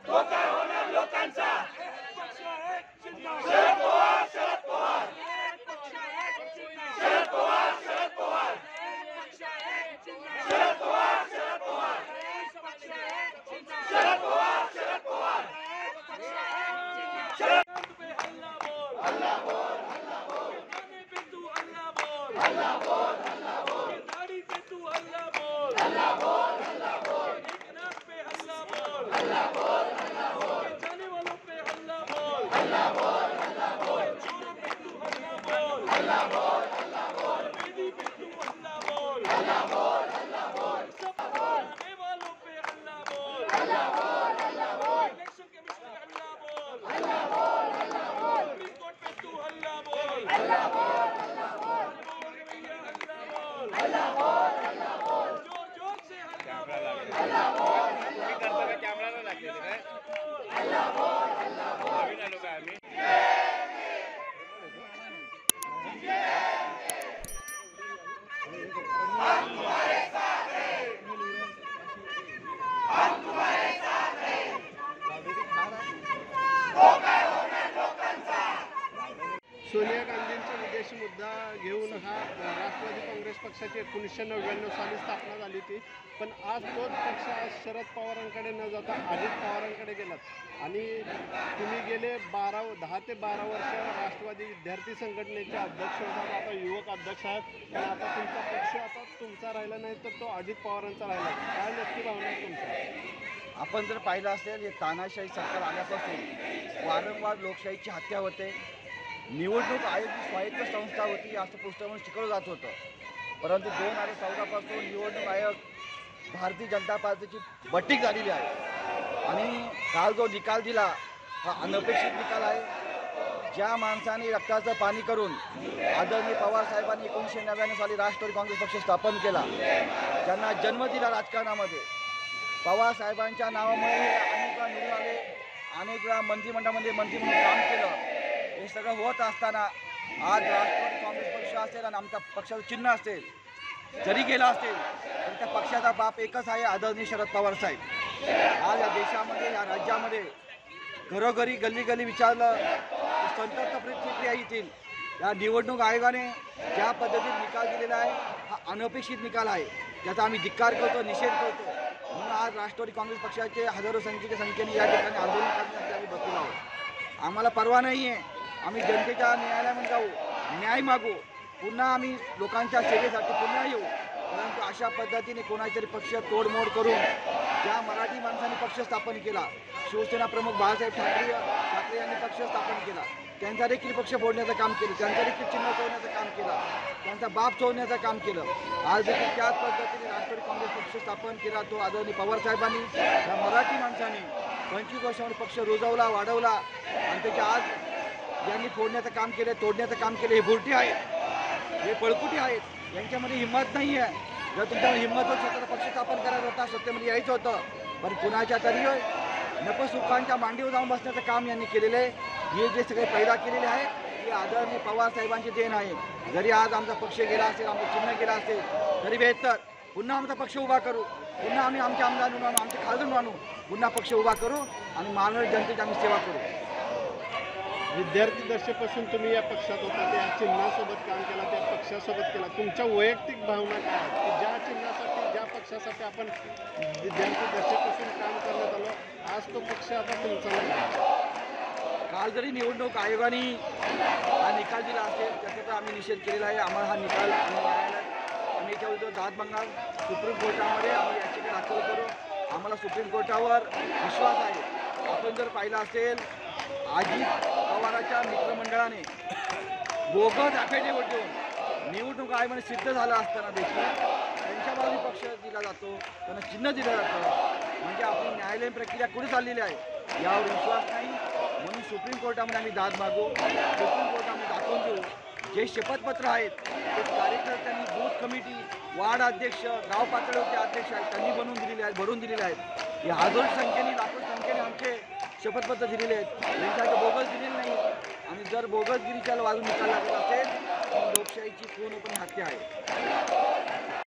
धोका होणार लोकांचा. सोनिया गांधींचा विदेशी मुद्दा घेऊन हा राष्ट्रवादी काँग्रेस पक्षाची 1999 साली स्थापना झाली होती. पण आज तोच पक्ष आज शरद पवारांकडे न जाता अजित पवारांकडे गेलात आणि तुम्ही गेले 10 ते 12 वर्ष राष्ट्रवादी विद्यार्थी संघटनेचे अध्यक्ष होतात, आता युवक अध्यक्ष आहेत. पण आता तुमचा पक्ष आता तुमचा राहिला नाही तर तो अजित पवारांचा राहिला. काय नक्की भावना आहे तुमचा? आपण जर पाहिलं असेल, हे तानाशाही सरकार आल्यापासून वारंवार लोकशाहीची हत्या होते. निवडणूक आयोग ही स्वायत्त संस्था होती असं पुस्तकातून शिकवलं जात होतं. परंतु 2014 पासून निवडणूक आयोग भारतीय जनता पार्टीची बटीक झालेली आहे आणि काल जो निकाल दिला हा अनपेक्षित निकाल आहे. ज्या माणसाने रक्ताचं पाणी करून आदरणीय पवारसाहेबांनी 1999 साली राष्ट्रवादी काँग्रेस पक्ष स्थापन केला, ज्यांना जन्म दिला राजकारणामध्ये, पवारसाहेबांच्या नावामुळे अनेक वेळा निवडून आले, अनेक वेळा मंत्रिमंडळामध्ये मंत्री म्हणून काम केलं. हे सगळं होत असताना आज राष्ट्रवादी काँग्रेस पक्ष असेल आणि आमच्या पक्षाचं चिन्ह असेल, जरी गेला असेल तर त्या पक्षाचा बाप एकच आहे, आदरणीय शरद पवार साहेब. आज या देशामध्ये, या राज्यामध्ये घरोघरी गल्ली गल्ली विचारलं संतप्त प्रतिक्रिया येतील. या निवडणूक आयोगाने ज्या पद्धतीने निकाल दिलेला आहे हा अनपेक्षित निकाल आहे, ज्याचा आम्ही धिक्कार करतो, निषेध करतो. म्हणून आज राष्ट्रवादी काँग्रेस पक्षाचे हजारो संख्येने या ठिकाणी आंदोलन करण्यासाठी आम्ही बसलेलो आहोत. आम्हाला परवा नाही आहे, आम्ही जनतेच्या न्यायालयामध्ये जाऊ, न्याय मागू, पुन्हा आम्ही लोकांच्या सेवेसाठी पुन्हा येऊ. परंतु अशा पद्धतीने कोणातरी पक्ष तोडमोड करून ज्या मराठी माणसांनी पक्ष स्थापन केला, शिवसेना प्रमुख बाळासाहेब ठाकरे यांनी पक्ष स्थापन केला, त्यांचा देखील पक्ष फोडण्याचं काम केलं, त्यांचा देखील चिन्ह चोरण्याचं काम केलं, त्यांचा बाप चोरण्याचं काम केलं. आज देखील त्याच पद्धतीने राष्ट्रवादी काँग्रेस पक्ष स्थापन केला, तो आदरणीय पवारसाहेबांनी या मराठी माणसांनी 25 वर्षामध्ये पक्ष रुजवला, वाढवला आणि त्याच्या आज ज्यांनी फोडण्याचं काम केलं, तोडण्याचं काम केलं, हे बुरटी आहेत, हे पळकुटी आहेत, यांच्यामध्ये हिंमत नाही आहे. जर तुमच्यामध्ये हिंमत होत स्वतःचा पक्ष स्थापन करायचा होता, सत्तेमध्ये यायचं होतं, पण कुणाच्या तरी नपसुखांच्या मांडीवर जाऊन बसण्याचं काम यांनी केलेलं आहे. हे जे सगळे पैदा केलेले आहे हे आदरणीय पवारसाहेबांची देण आहे. जरी आज आमचा पक्ष गेला असेल, आमचं चिन्ह गेला असेल, तरी बेहतर पुन्हा आमचा पक्ष उभा करू, पुन्हा आम्ही आमच्या आमदार आणू, आमचे खासदार आणू, पुन्हा पक्ष उभा करू आणि महाराष्ट्र जनतेची आम्ही सेवा करू. विद्यार्थी दशेपासून तुम्ही या पक्षात होता, त्या चिन्हासोबत काम केला, त्या पक्षासोबत केला. तुमच्या वैयक्तिक भावना काय आहेत की ज्या चिन्हासाठी, ज्या पक्षासाठी आपण विद्यार्थी दशेपासून काम करण्यात आलो, आज तो पक्ष आता तुमचा नाही? काल जरी निवडणूक आयोगाने हा निकाल दिला असेल त्याचा तर आम्ही निषेध केलेला आहे. आम्हाला हा निकाल आम्ही याच्याविरुद्ध दाद मागणार, सुप्रीम कोर्टामध्ये आम्ही याचिका दाखल करू. आम्हाला सुप्रीम कोर्टावर विश्वास आहे. आपण जर पाहिलं असेल, अजित पवारांच्या मित्रमंडळाने बोगस ॲफिडेव्हिट देऊन निवडणूक आयोगाने सिद्ध झाला असताना देखील त्यांच्या बाजूने पक्ष दिला जातो, त्यांना चिन्ह दिलं जातं. म्हणजे आपली न्यायालयीन प्रक्रिया कुठे चाललेली आहे यावर विश्वास नाही. म्हणून सुप्रीम कोर्टामध्ये आम्ही दाद मागू, सुप्रीम कोर्टामध्ये दाखवून देऊ. जे शपथपत्र आहेत ते कार्यकर्त्यांनी, बूथ कमिटी, वार्ड अध्यक्ष, गाव पातळीवरचे अध्यक्ष आहेत त्यांनी बनवून दिलेले आहेत, भरून दिलेले आहेत. हे हजारो संख्येने, लाखो संख्येने आमचे शपथपत्र दिलेले आहेत, त्यांच्याकडे बोगस दिलेले नाही. आणि जर बोगसगिरीच्या बाजून निकाल लागत असेल तर लोकशाहीची पूर्णपणे हत्या आहे.